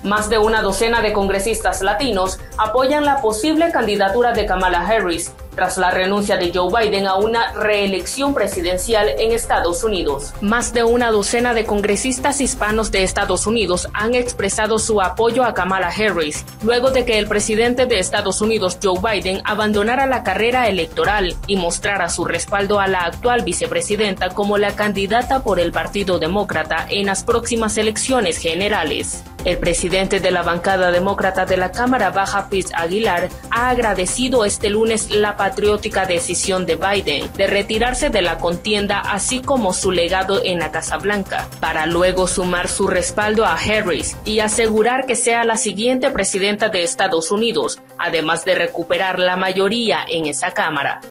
Más de una docena de congresistas latinos apoyan la posible candidatura de Kamala Harris tras la renuncia de Joe Biden a una reelección presidencial en Estados Unidos. Más de una docena de congresistas hispanos de Estados Unidos han expresado su apoyo a Kamala Harris, luego de que el presidente de Estados Unidos, Joe Biden, abandonara la carrera electoral y mostrara su respaldo a la actual vicepresidenta como la candidata por el Partido Demócrata en las próximas elecciones generales. El presidente de la bancada demócrata de la Cámara Baja, Pete Aguilar, ha agradecido este lunes la patriótica decisión de Biden de retirarse de la contienda, así como su legado en la Casa Blanca, para luego sumar su respaldo a Harris y asegurar que sea la siguiente presidenta de Estados Unidos, además de recuperar la mayoría en esa Cámara.